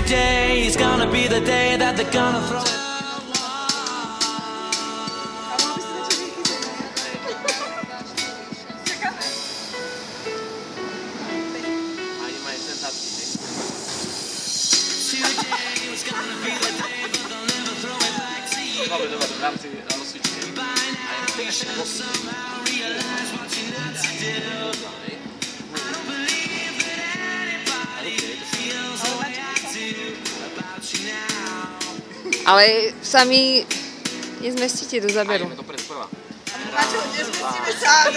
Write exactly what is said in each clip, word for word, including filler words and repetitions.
Today is gonna be the day that they're gonna throw. Dobre, dobre, v rámci rozsvičky. Ale sami nezmestíte do záberu. Ideme to pred prvá. Na čo nezmestíme sám?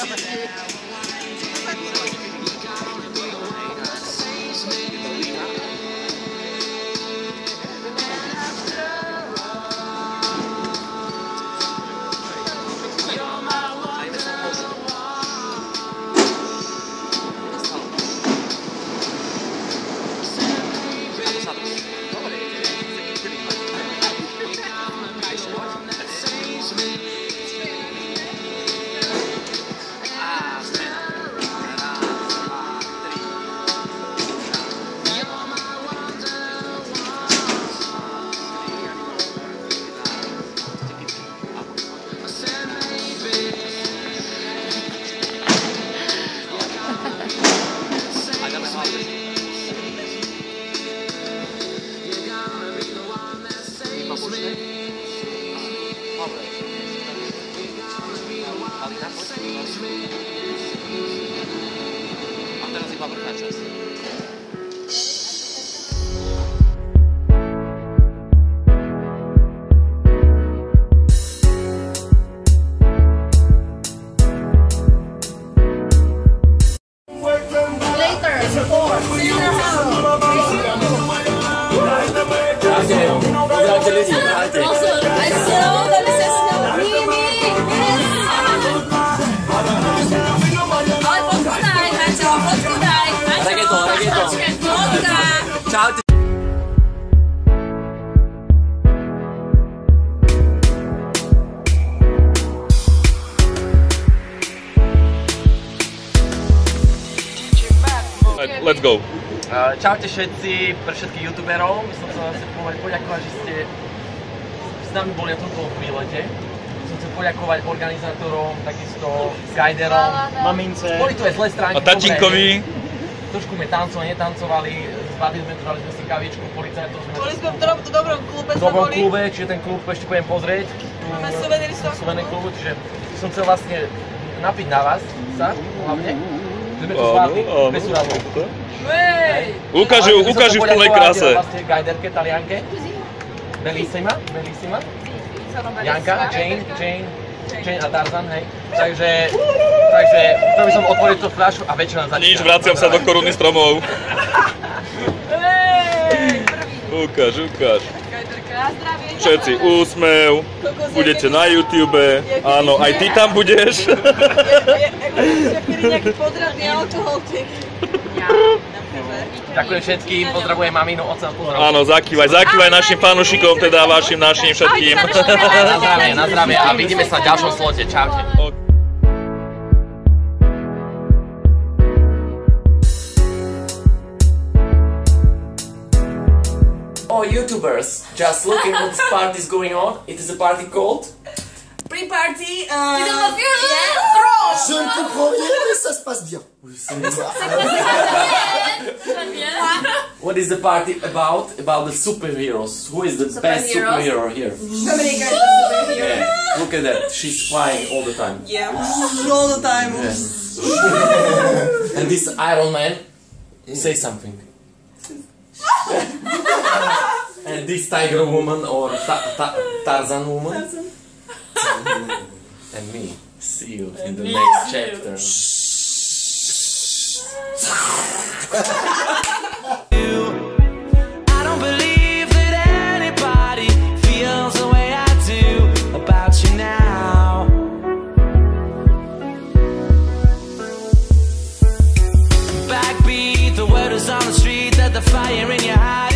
A teraz iba vrchná časť. Later, before. See you in our house. Also, I still that it says no. Me, me, Ale fotku daj, Naťo, fotku daj. Reggaeton, reggaeton. Fotka. Čau. Let's go. Čaute všetci, pre všetkých youtuberov. My som sa chcel poďakovať, že ste s nami boli na tomto výlete. Som chcel poďakovať organizátorom, takisto guiderom, mamince. Boli tu aj zlé stránky. A tatínkovi. Trošku sme tancovali, netancovali, zbavili sme tu, dali sme si kavičku, policajtov sme... Boli sme v dobrom klube, v dobrom klube, čiže ten klub ešte budem pozrieť. Máme suveníry z toho Suvenír klubu, čiže som chcel vlastne napiť na vás, sa, hlavne. Že sme tu zvládli, bez úrazov. Ukážu, ukážu v plnej kráse. Vlastne gajderke, talianke. Bellissima, bellissima. Janka, Jane, Jane, Jane a Tarzan, hej. Takže, takže, to by som otvoril tú fľašu a večer nám začína. Nič, vraciam sa do koruny stromov. Ukáž, ukáž. Všetci úsmev, budete na YouTube, áno, aj ty tam budeš. Nejaký podradný alkoholtik. Ďakujem všetkým, pozdravujem maminu, otca, pozdravujem. Áno, zakývaj, zakývaj našim fanúšikom, teda vašim, našim všetkým. Na zdravie, na zdravie a vidíme sa v ďalšom slote, čaute. Oh, YouTubers, just looking what this party is going on. It is a party called Pre-party, euh... C'est dans le Je ne comprends rien, mais ça se passe bien. Oui, c'est What is the party about? About the superheroes. Who is the best superhero here? Dominika is the superhero. Yeah. Look at that. She's flying all the time. Yeah, all the time. Yeah. And this Iron Man, say something. And this Tiger Woman or ta ta Tarzan Woman. Tarzan. And me. See you in the next chapter. I don't believe that anybody feels the way I do about you now. Backbeat, the word is on the street that the fire in your eyes